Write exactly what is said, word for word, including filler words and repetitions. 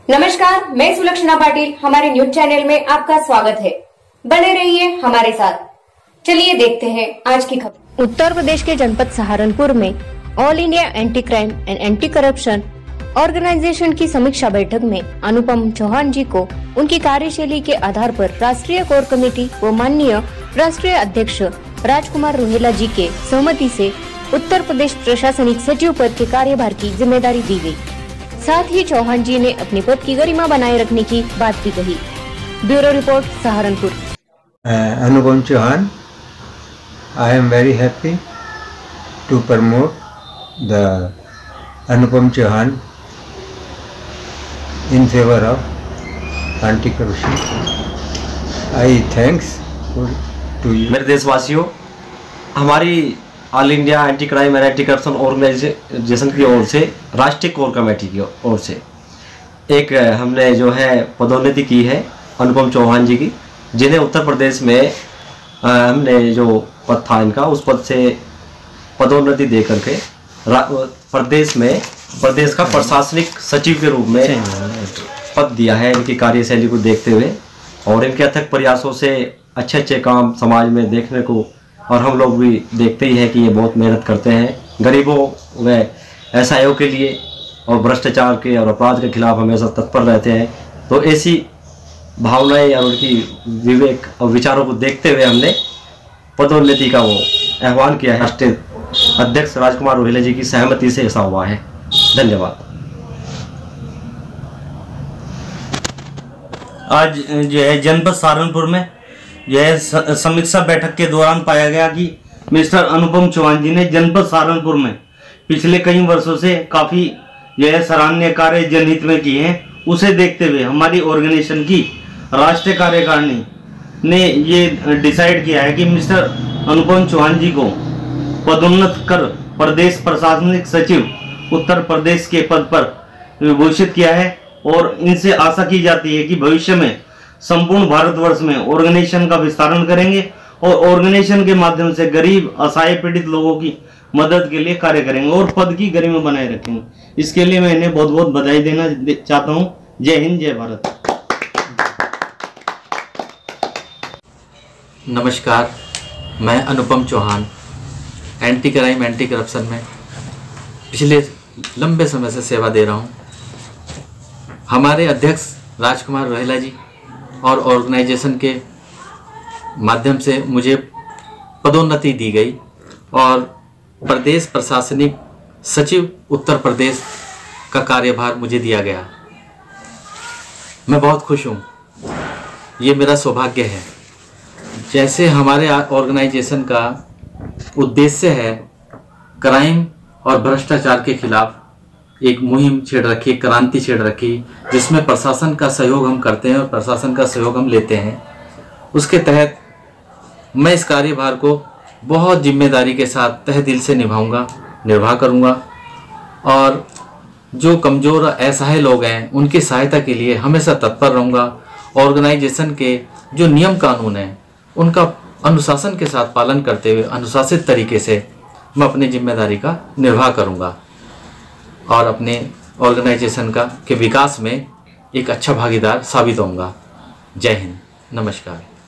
नमस्कार, मैं सुलक्षणा पाटिल। हमारे न्यूज चैनल में आपका स्वागत है। बने रहिए हमारे साथ। चलिए देखते हैं आज की खबर। उत्तर प्रदेश के जनपद सहारनपुर में all India anti crime and anti corruption organisation की समीक्षा बैठक में अनुपम चौहान जी को उनकी कार्यशैली के आधार पर राष्ट्रीय कोर कमेटी व माननीय राष्ट्रीय अध्यक्ष राजकुमार रोहेला जी के सहमति से उत्तर प्रदेश प्रशासनिक सचिव पद के कार्यभार की जिम्मेदारी दी गई। साथ ही चौहान जी ने अपने पद की गरिमा बनाए रखने की बात भी कही। Bureau report, Saharanpur. Anupam Chauhan, I am very happy to promote the Anupam Chauhan in favour of anti corruption. I thanks to you. मेरे देशवासियों, हमारी all India anti crime and anti corruption organisation की ओर से, राष्ट्रीय कोर कमेटी की ओर से एक हमने जो है पदोन्नति की है अनुपम चौहान जी की, जिन्हें उत्तर प्रदेश में हमने जो पद था इनका, उस पद से पदोन्नति दे करके प्रदेश में प्रदेश का प्रशासनिक सचिव के रूप में पद दिया है। इनकी कार्यशैली को देखते हुए और इनके अथक प्रयासों से अच्छे अच्छे काम समाज में देखने को, और हम लोग भी देखते ही हैं कि ये बहुत मेहनत करते हैं गरीबों व असहायों के लिए और भ्रष्टाचार के और अपराध के खिलाफ हमेशा तत्पर रहते हैं। तो ऐसी भावनाएं और उनकी विवेक और विचारों को देखते हुए हमने पदोन्नति का वो आह्वान किया है। राष्ट्रीय अध्यक्ष राजकुमार रोहेला जी की सहमति से ऐसा हुआ है। धन्यवाद। आज जो है जनपद सहारनपुर में यह समीक्षा बैठक के दौरान पाया गया कि मिस्टर अनुपम चौहान जी ने जनपद सहारनपुर में पिछले कई वर्षों से काफ़ी यह सराहनीय कार्य जनहित में किए हैं। उसे देखते हुए हमारी ऑर्गेनाइजेशन की राष्ट्रीय कार्यकारिणी ने ये डिसाइड किया है कि मिस्टर अनुपम चौहान जी को पदोन्नत कर प्रदेश प्रशासनिक सचिव उत्तर प्रदेश के पद पर विभूषित किया है। और इनसे आशा की जाती है कि भविष्य में संपूर्ण भारतवर्ष में ऑर्गेनाइजेशन का विस्तारण करेंगे और ऑर्गेनाइजेशन के माध्यम से गरीब असहाय पीड़ित लोगों की मदद के लिए कार्य करेंगे और पद की गरिमा बनाए रखेंगे। इसके लिए मैं इन्हें बहुत बहुत बधाई देना चाहता हूं। जय हिंद, जय भारत। नमस्कार, मैं Anupam Chauhan anti crime anti corruption में पिछले लंबे समय से सेवा दे रहा हूं। हमारे अध्यक्ष राजकुमार रोहेला जी और ऑर्गेनाइजेशन के माध्यम से मुझे पदोन्नति दी गई और प्रदेश प्रशासनिक सचिव उत्तर प्रदेश का कार्यभार मुझे दिया गया। मैं बहुत खुश हूँ, ये मेरा सौभाग्य है। जैसे हमारे ऑर्गेनाइजेशन का उद्देश्य है क्राइम और भ्रष्टाचार के खिलाफ एक मुहिम छेड़ रखी, क्रांति छेड़ रखी, जिसमें प्रशासन का सहयोग हम करते हैं और प्रशासन का सहयोग हम लेते हैं। उसके तहत मैं इस कार्यभार को बहुत जिम्मेदारी के साथ तहे दिल से निभाऊंगा, निर्वाह करूंगा और जो कमज़ोर असहाय लोग हैं उनकी सहायता के लिए हमेशा तत्पर रहूंगा। ऑर्गेनाइजेशन के जो नियम कानून हैं उनका अनुशासन के साथ पालन करते हुए अनुशासित तरीके से मैं अपनी जिम्मेदारी का निर्वाह करूंगा और अपने ऑर्गेनाइजेशन का के विकास में एक अच्छा भागीदार साबित होऊंगा। जय हिंद, नमस्कार।